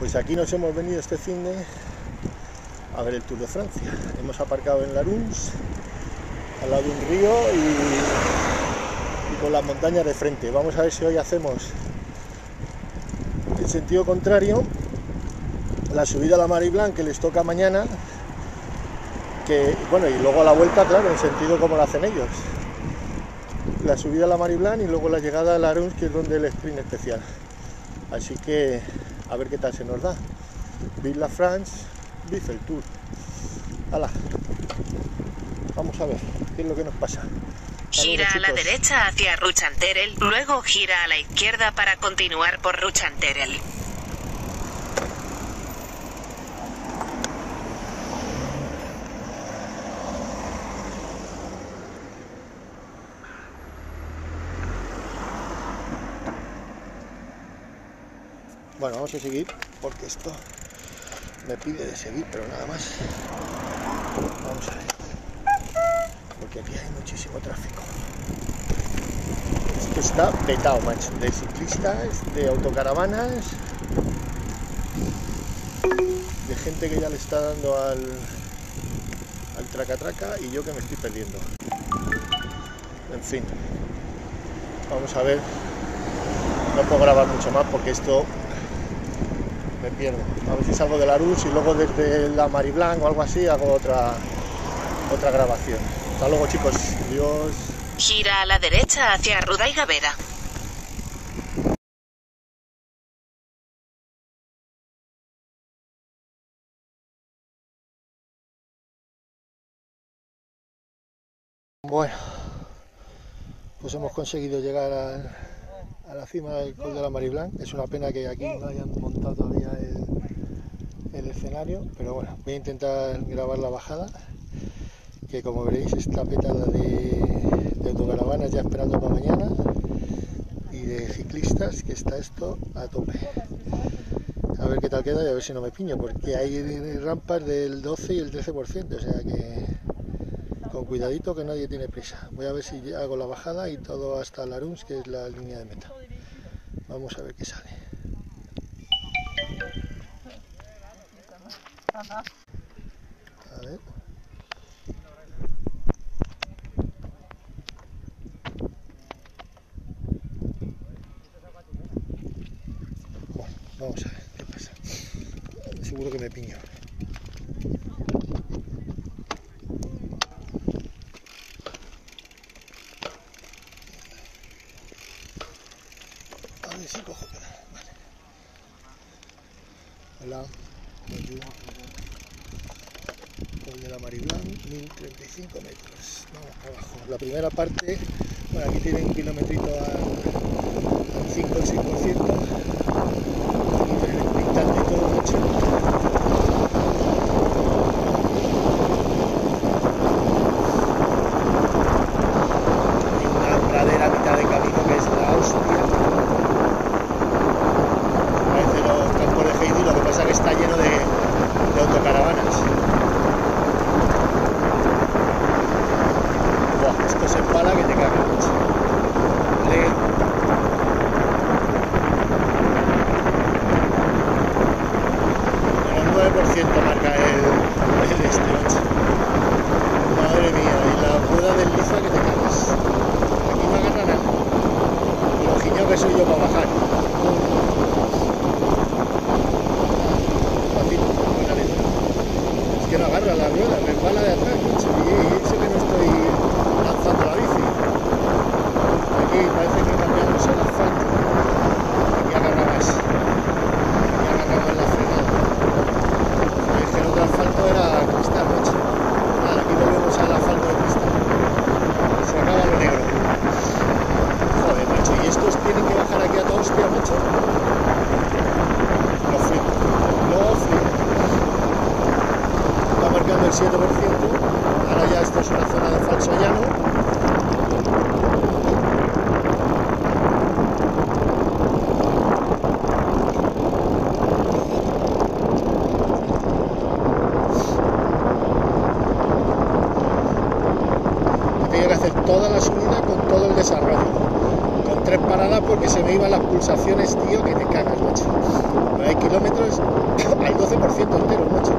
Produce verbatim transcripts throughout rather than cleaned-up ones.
Pues aquí nos hemos venido este fin de a ver el Tour de Francia. Hemos aparcado en Laruns, al lado de un río y, y con las montañas de frente. Vamos a ver si hoy hacemos el sentido contrario, la subida a la Marie Blanque que les toca mañana, que bueno, y luego a la vuelta, claro, en sentido como lo hacen ellos. La subida a la Marie Blanque y luego la llegada a Laruns, que es donde el sprint especial. Así que a ver qué tal se nos da. Vive la France, vive el Tour. ¡Hala! Vamos a ver qué es lo que nos pasa. Gira a la derecha hacia Ruchanterel, luego gira a la izquierda para continuar por Ruchanterel. Bueno, vamos a seguir porque esto me pide de seguir, pero nada más. Vamos a ver, porque aquí hay muchísimo tráfico. Esto está petado, macho, de ciclistas, de autocaravanas, de gente que ya le está dando al al traca-traca y yo que me estoy perdiendo. En fin, vamos a ver. No puedo grabar mucho más porque esto me pierdo. A ver si salgo de Laruns y luego desde la Marie Blanque o algo así hago otra otra grabación. Hasta luego, chicos. Adiós. Gira a la derecha hacia Rudaigavera. Bueno, pues hemos conseguido llegar a, a la cima del Col de la Marie Blanque. Es una pena que aquí no hayan montado todavía el, el escenario, pero bueno, voy a intentar grabar la bajada, que como veréis está petada de, de autocaravanas ya esperando para mañana y de ciclistas, que está esto a tope. A ver qué tal queda y a ver si no me piño, porque hay rampas del doce y el trece por ciento, o sea que con cuidadito, que nadie tiene prisa. Voy a ver si hago la bajada y todo hasta Laruns, que es la línea de meta. Vamos a ver qué sale. A ver. Bueno, vamos a ver qué pasa. Seguro que me piño. A ver si cojo pedal. Vale. Hola. Col de la Marie Blanque, mil treinta y cinco metros. Vamos para abajo. La primera parte, bueno, aquí tiene un kilometrito al cinco o seis por ciento. Aquí tienen el pintante y todo mucho. Hay una pradera a mitad de camino que es la hostia. Parece los campos de Heidi, lo que pasa es que está lleno de, de autocaravanas. Buah, esto se empala que te cagas, macho. Vale. Bueno, el nueve por ciento marca el, el este, macho. Madre mía, y la rueda desliza que te cagas. Aquí no agarra nada. Y lo giñado que soy yo para bajar. Es que no agarra la rueda, me resbala de atrás, macho, y eso que no estoy lanzando la bici. Aquí parece que cambiamos el asfalto. Aquí agarra más. Aquí agarra más la frenada. Es que el otro asfalto era cristal, macho. Vale, aquí volvemos al asfalto de cristal. Se acaba lo negro. Joder, macho, y estos tienen que bajar aquí a toda hostia, macho. Lo flipo. Lo flipo. Está marcando el siete por ciento. tres paradas porque se me iban las pulsaciones, tío, que te cagas, macho. Pero hay kilómetros al doce por ciento entero, macho.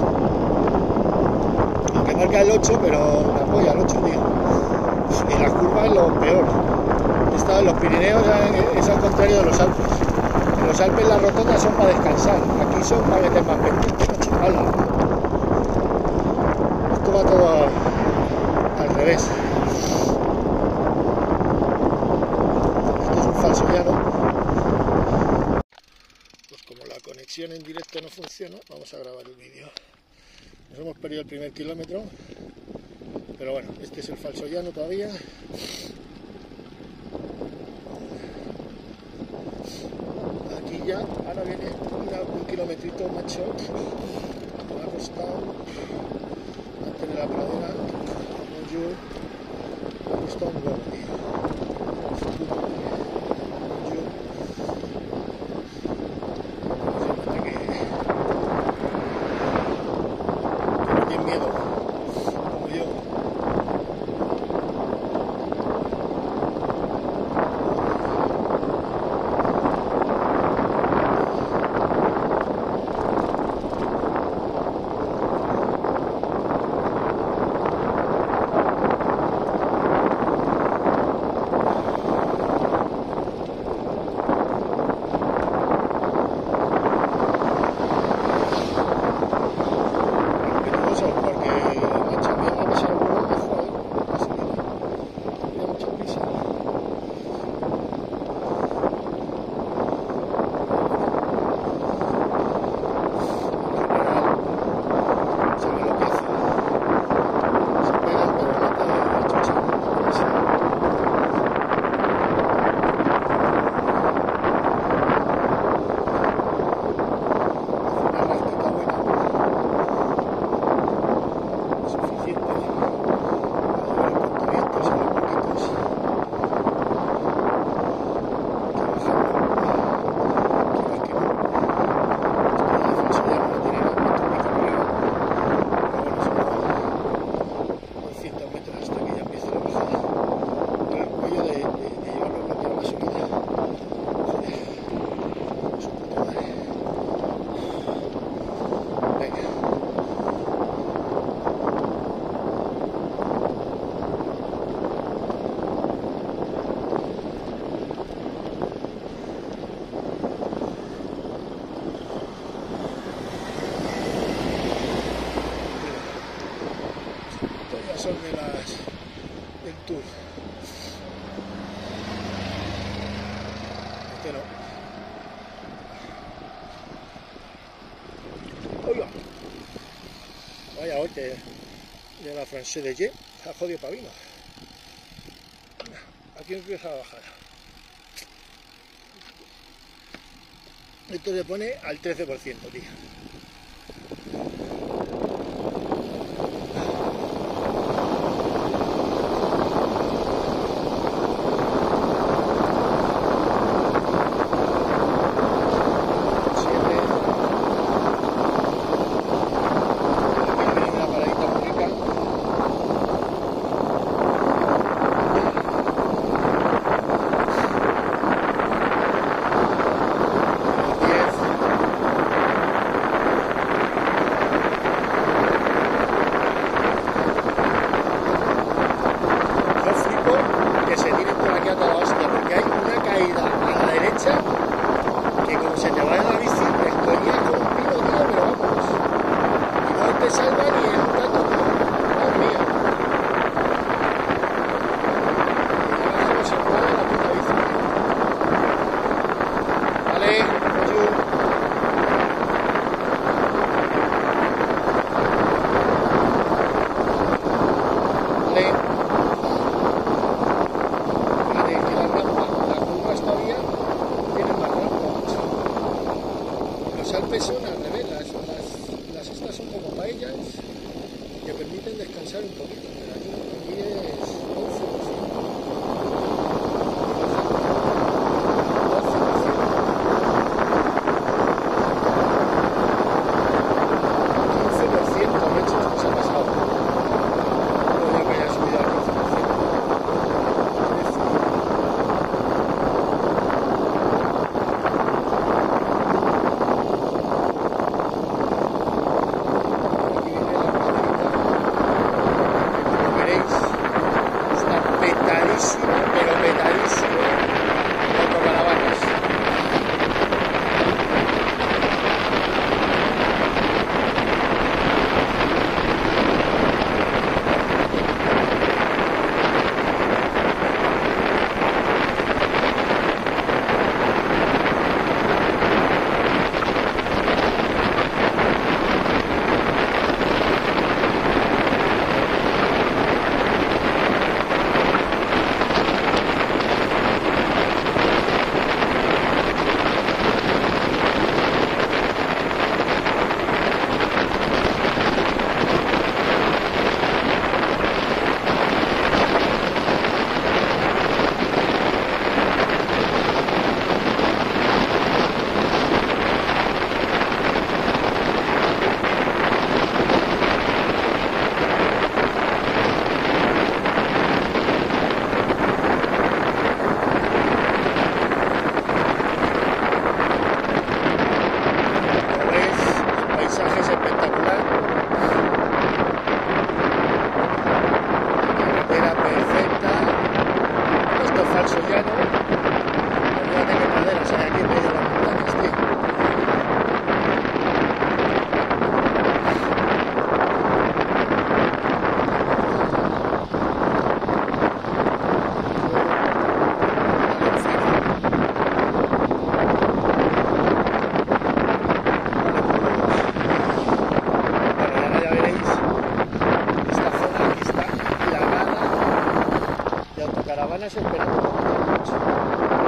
Aunque marca el ocho, pero me apoya el ocho, tío. Y las curvas es lo peor. He estado en los Pirineos, es al contrario de los Alpes. En los Alpes las rotondas son para descansar, aquí son para meter más pendiente, macho. ¡Hala! Esto va todo a, al revés. Falso llano. Pues como la conexión en directo no funciona, vamos a grabar el vídeo. Nos hemos perdido el primer kilómetro, pero bueno, este es el falso llano todavía. Aquí ya, ahora viene una, un kilometrito, macho. Me ha costado mantener la pradera como yo. Me ha costado un huevo, tío. Son de las del Tour. Este no. Oiga. Vaya golpe de la Française de Ye. Se ha jodido Pavino. Aquí empieza a bajar. Esto se pone al trece por ciento, tío. Fíjate qué praderas hay aquí en medio de las montañas, tío. Caravanas esperando por la noche.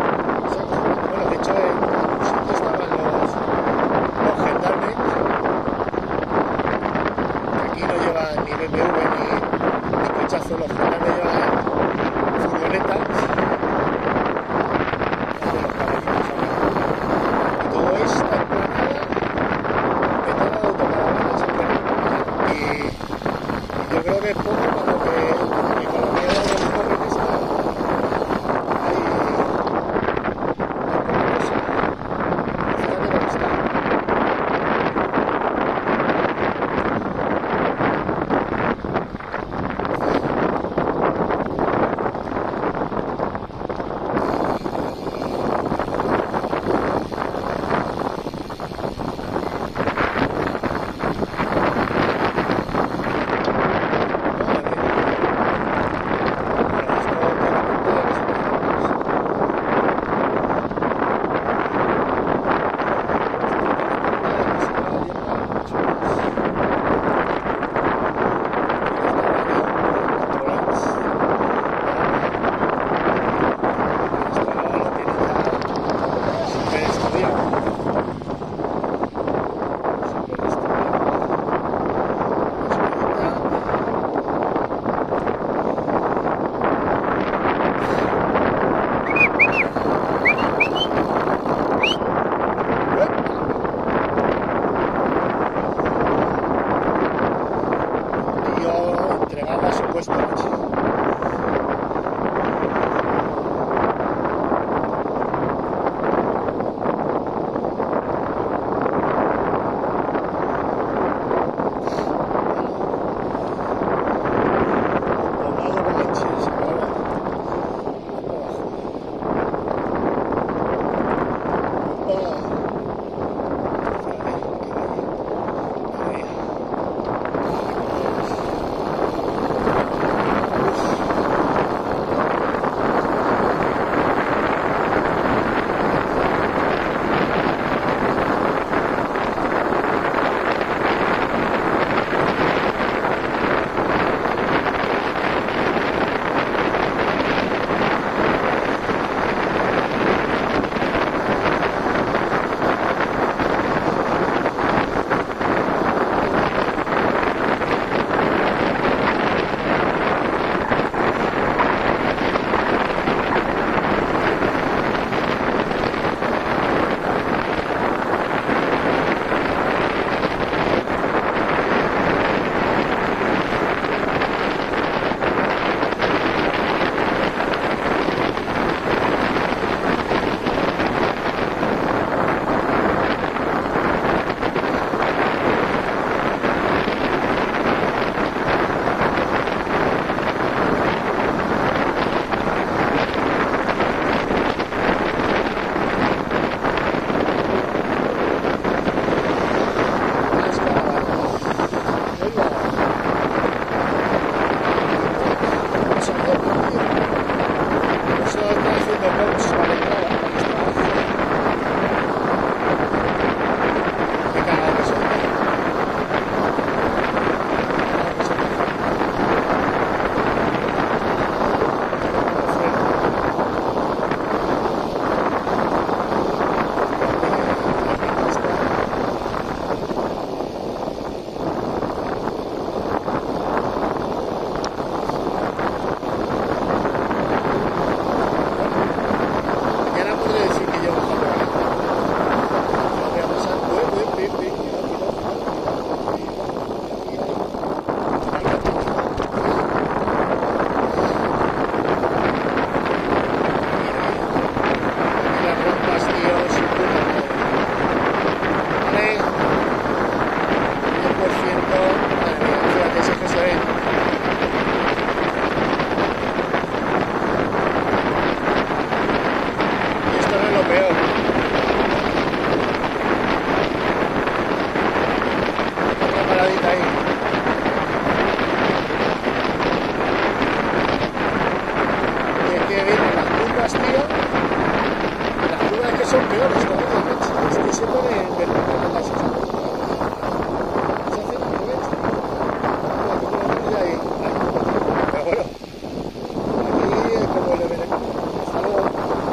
son peores todavía, macho. Es que se pone en vertical en la sesión. Se hace al revés. La que por lo menos ya hay, hay poco tiempo. Pero bueno, aquí es como le ven. Hasta luego.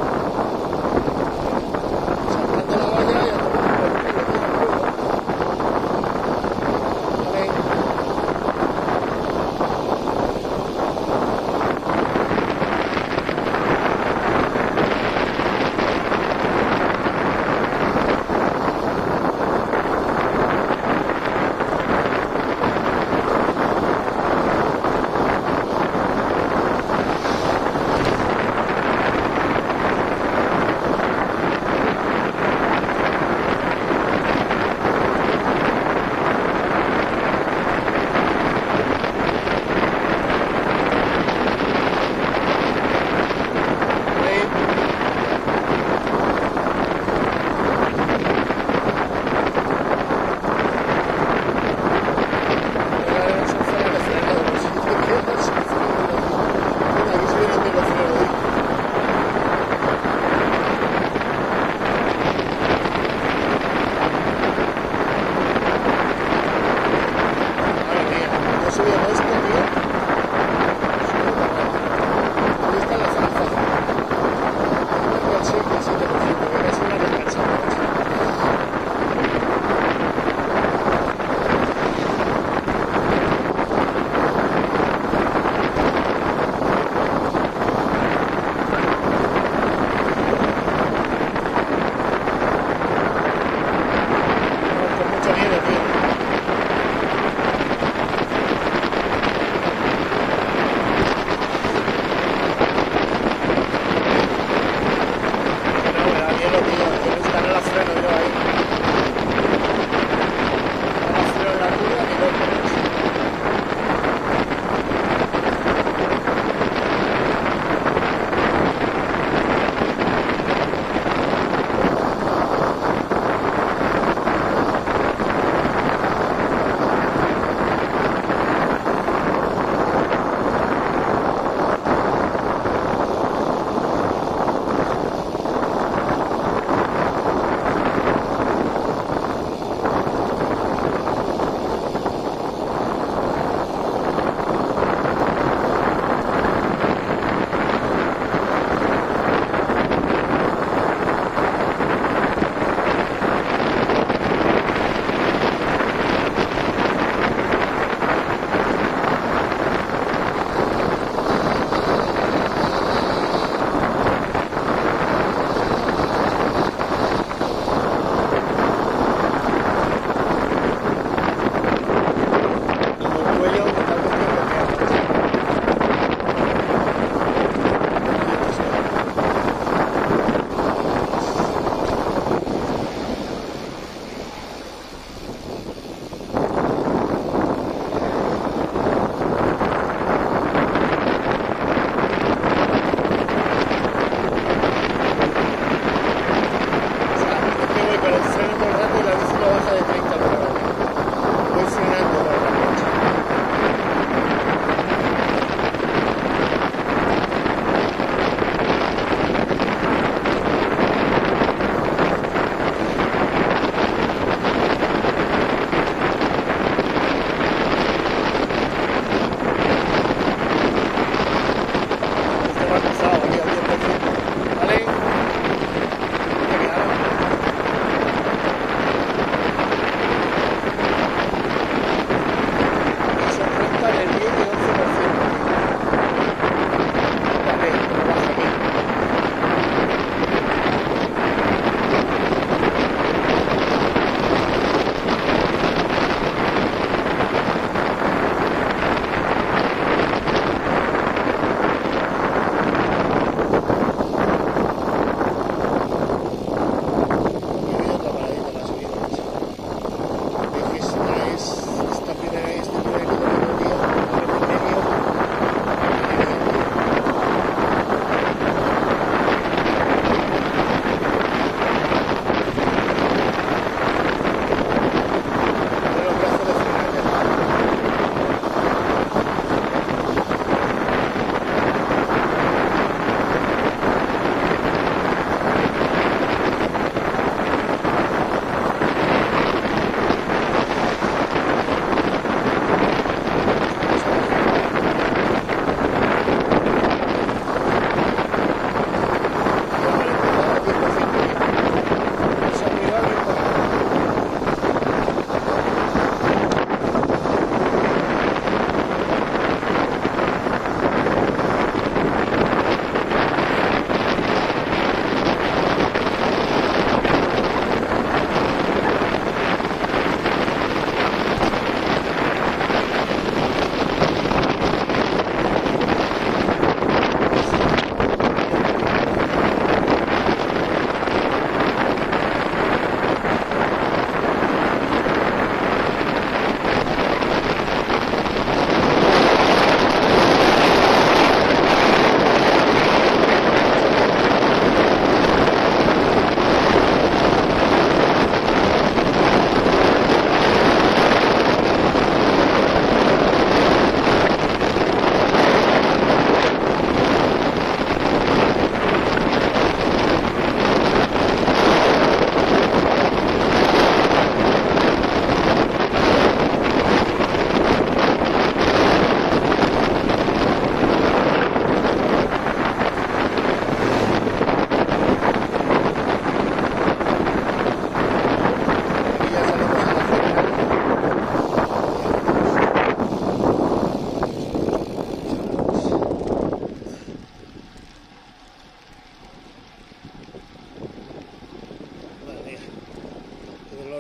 Saltando la valla y a tomar por el culo, tío, el juego. Vale.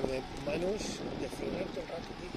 de manos, de frenar todo el rato, tío.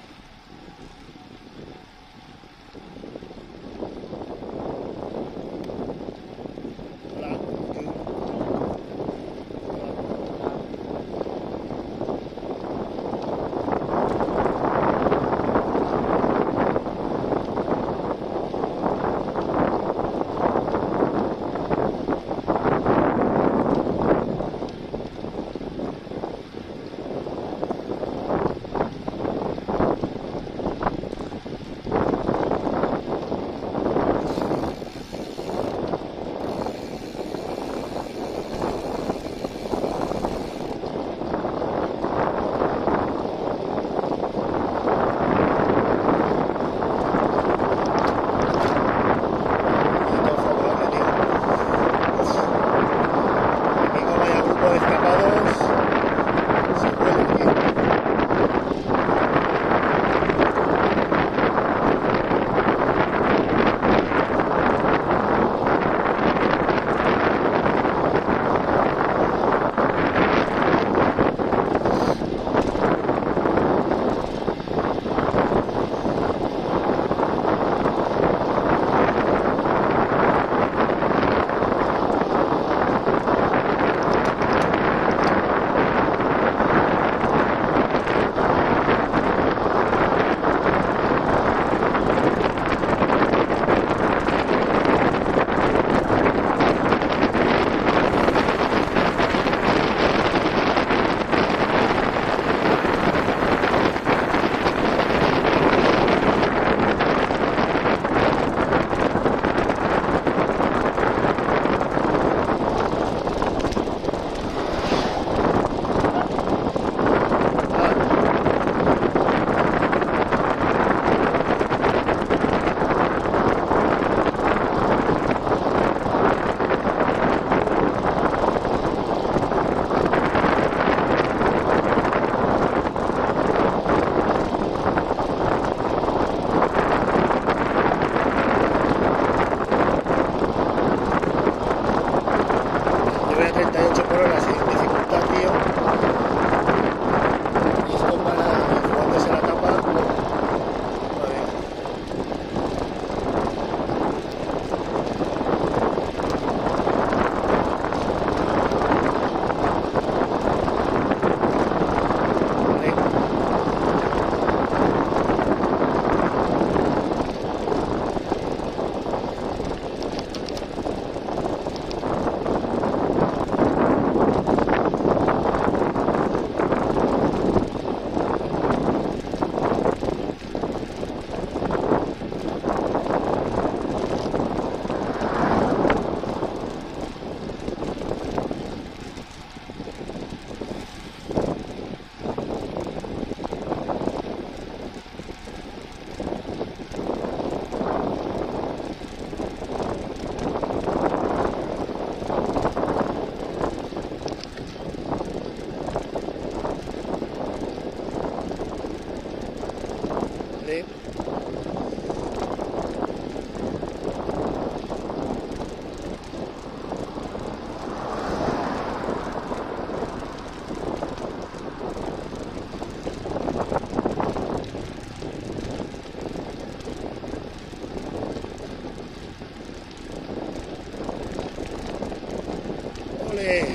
Ole,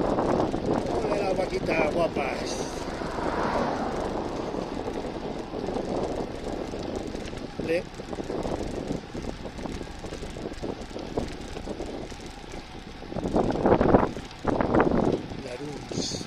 ole las vaquitas guapas. Ole. Laruns.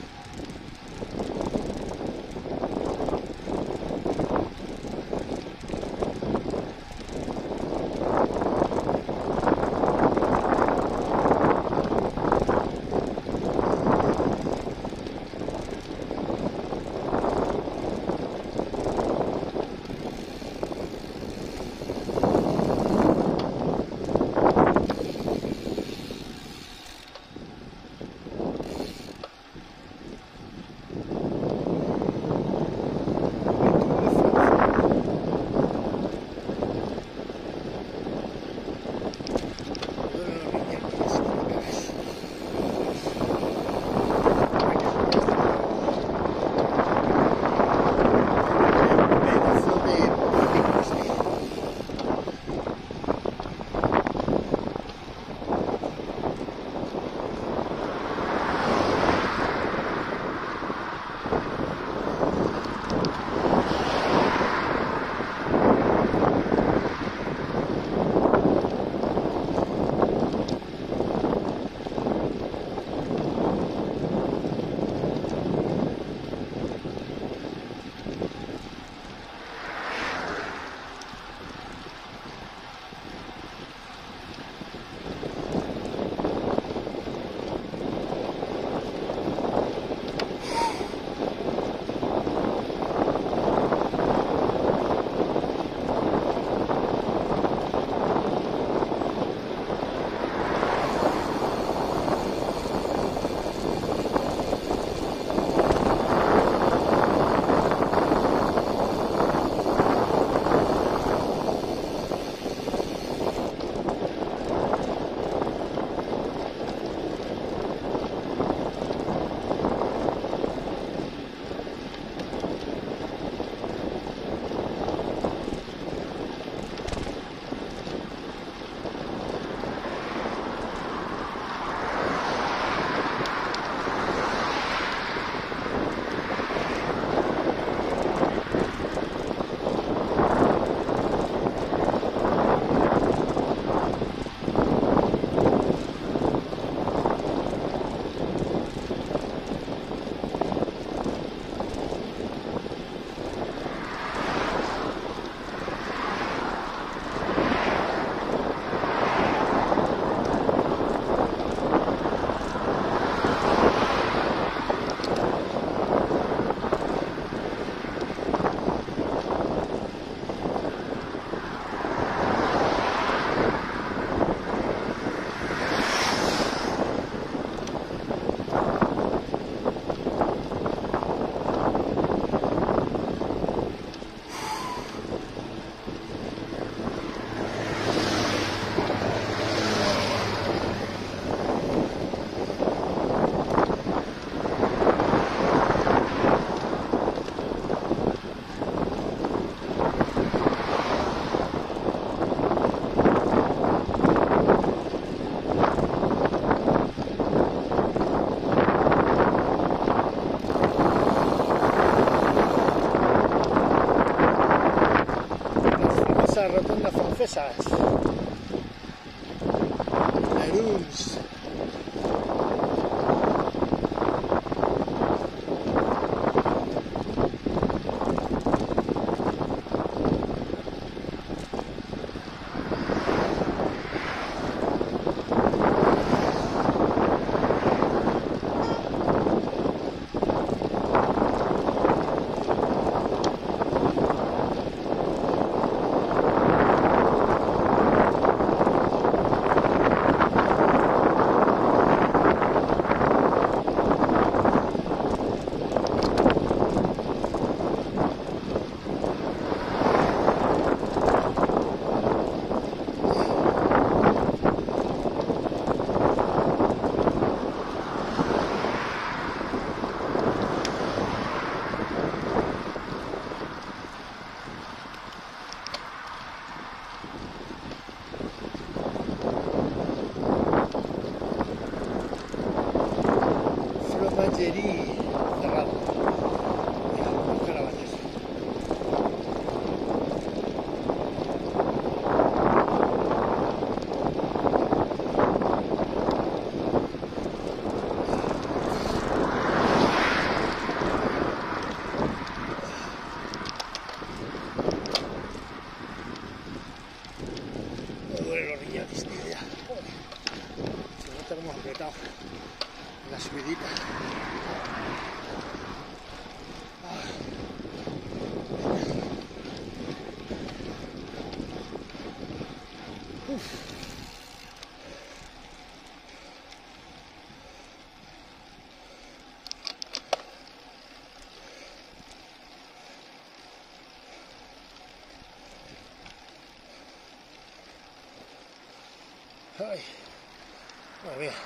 pesas. Leruns. Fromagerie cerrado. Mira, los carabanes. Me duelen los riñones, tío, ya. Joder. Se nota como apretado en la subidita. Uf. Ay, madre mía.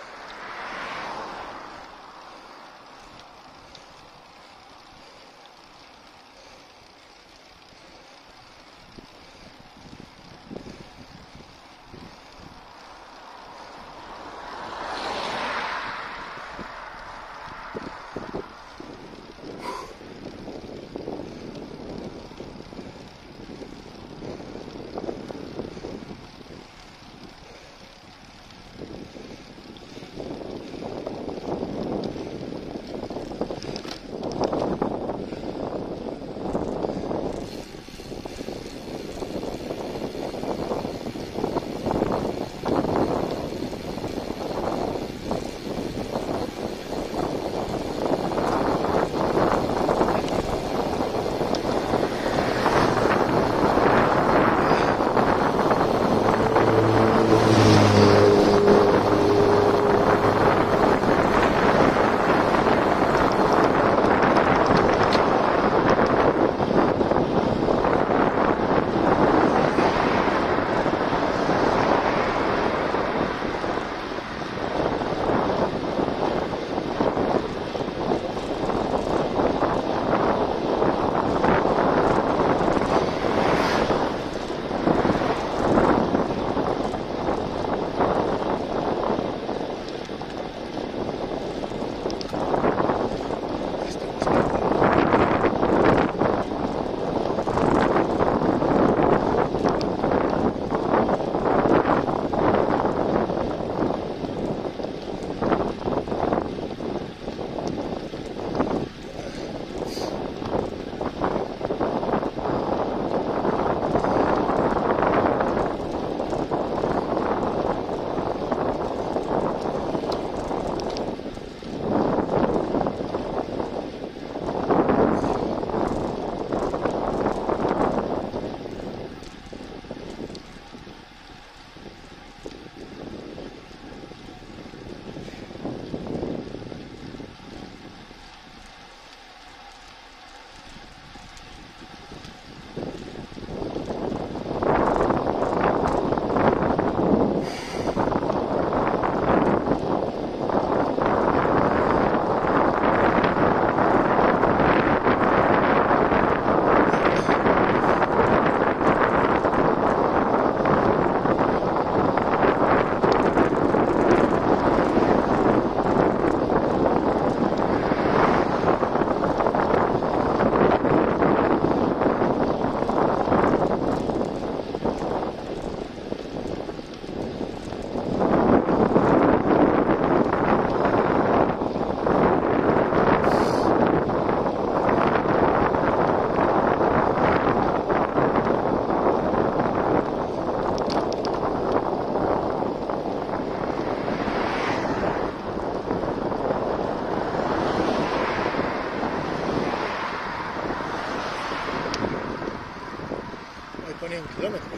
kilómetros.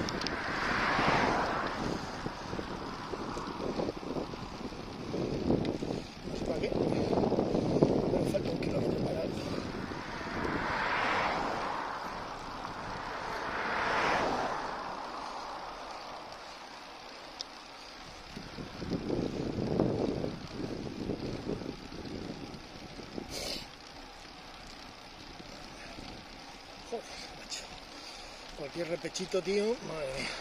No sé para qué, pero falta un kilómetro para algo. Joder, macho. Cualquier repechito, tío, madre mía.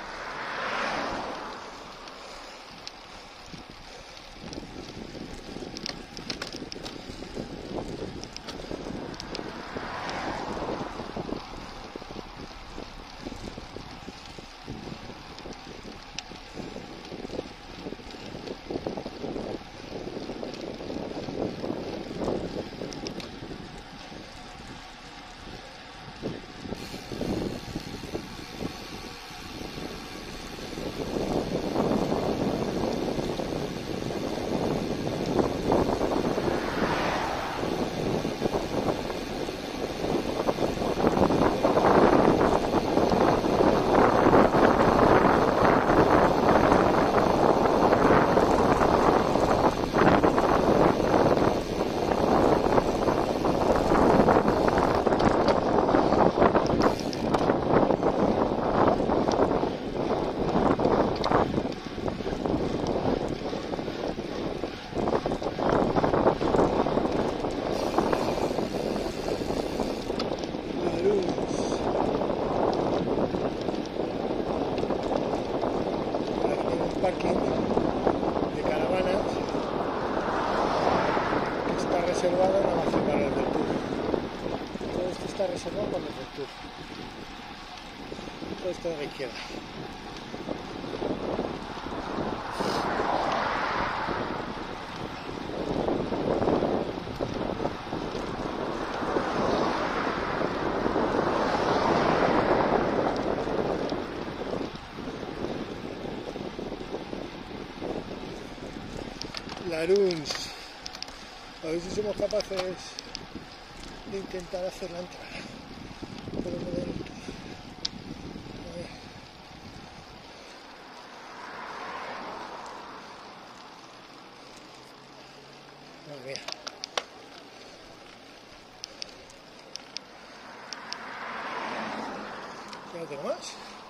Parking de caravanas que está reservado nada más que para el del tour. Todo esto está reservado para el del tour. Todo esto de la izquierda. Laruns, a ver si somos capaces de intentar hacer la entrada. Pero no del todo. A ver. Madre mía. Ya no tengo más.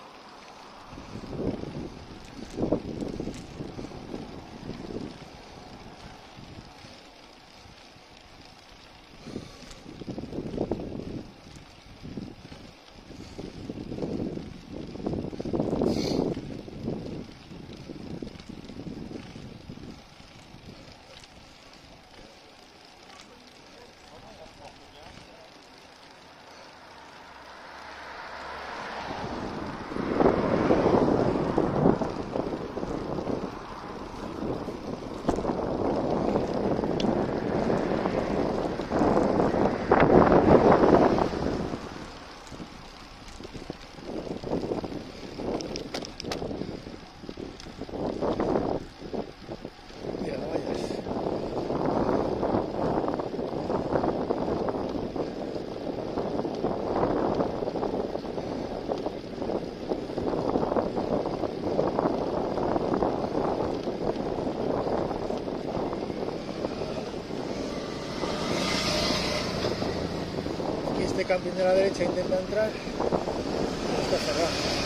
Este camping de la derecha intenta entrar, está cerrado.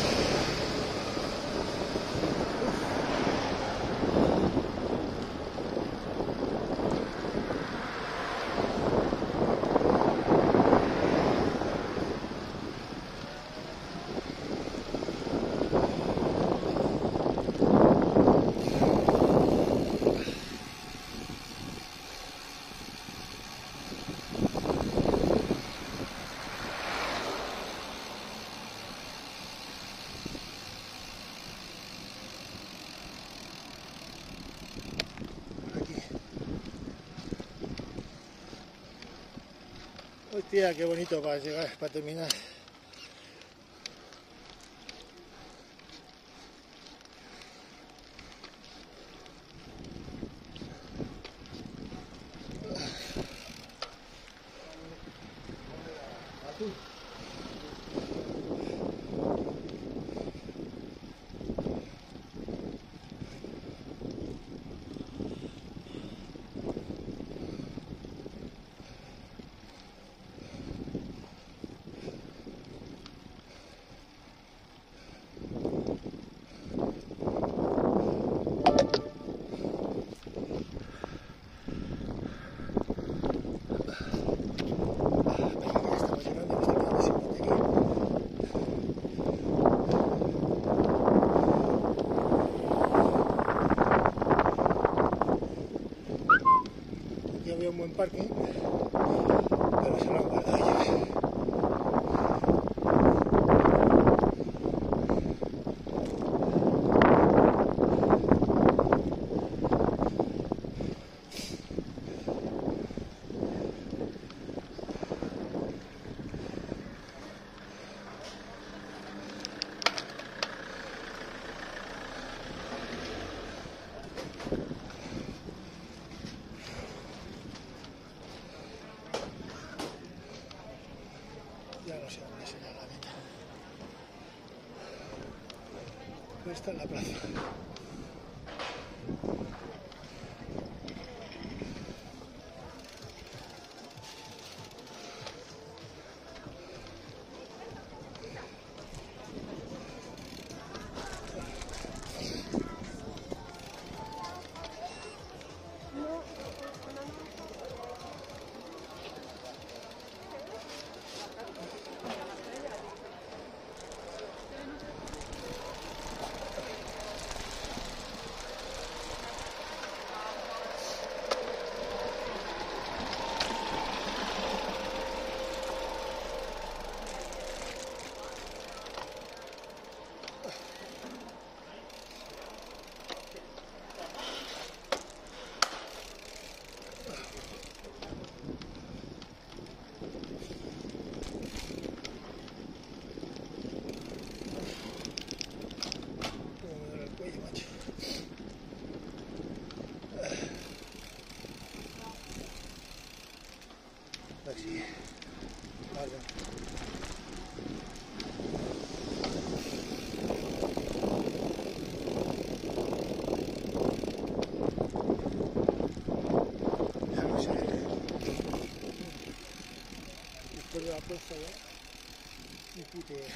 Hostia, qué bonito para llegar, para terminar. aquí había un buen parque, pero se lo han guardado ellos. Ya no sé dónde será la meta. Pero está en la plaza. Así, vale. Ya no sé. Después de la plaza ya, ni puta idea.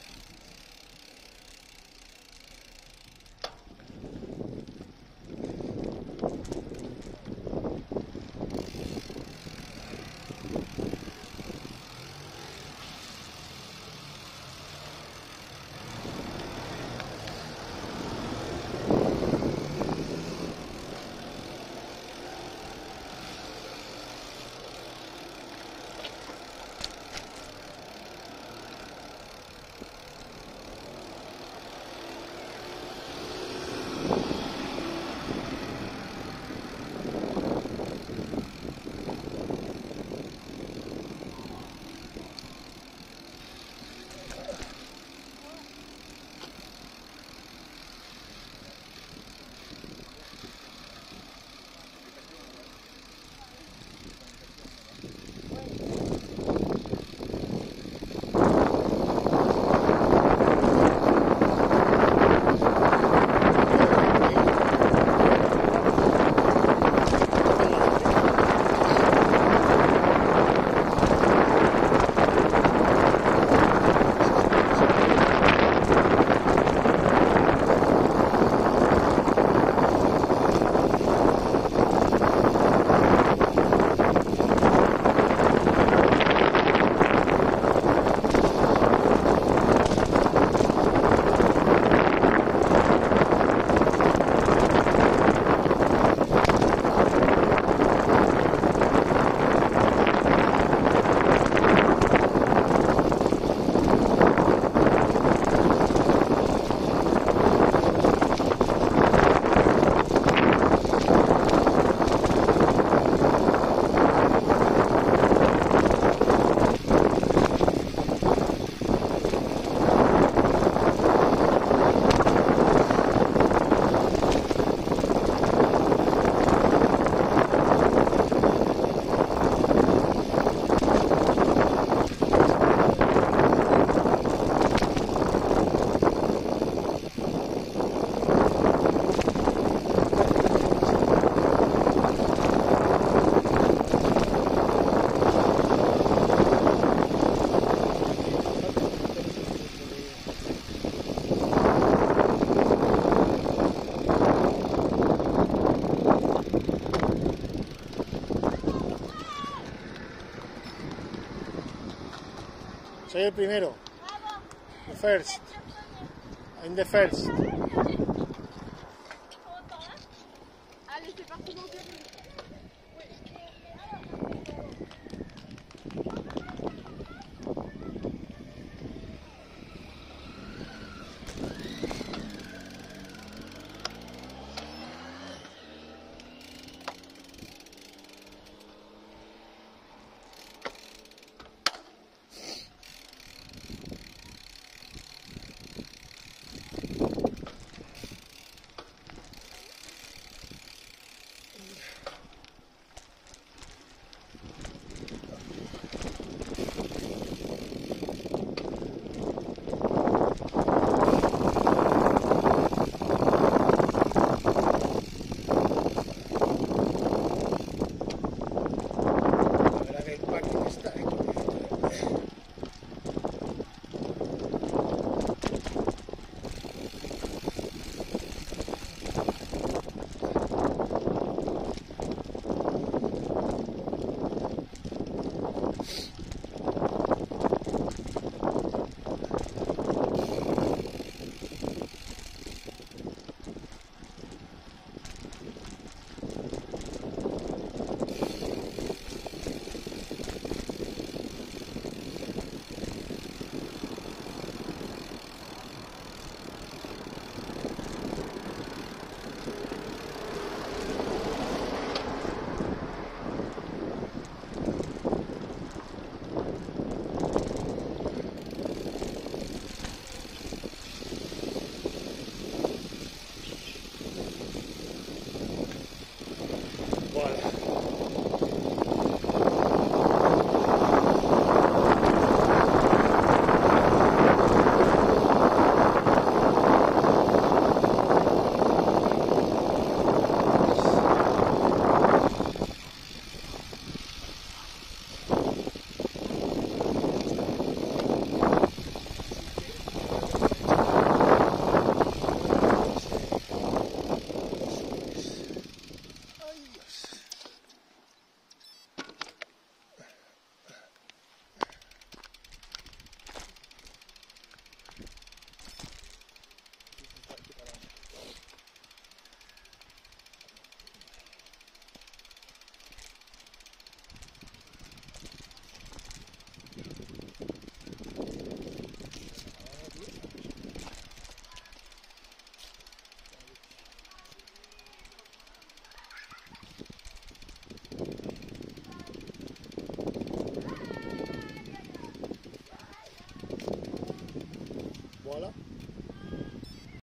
Soy el primero. The first. I'm the first. Allez, c'est parti, mon chéri. Oui.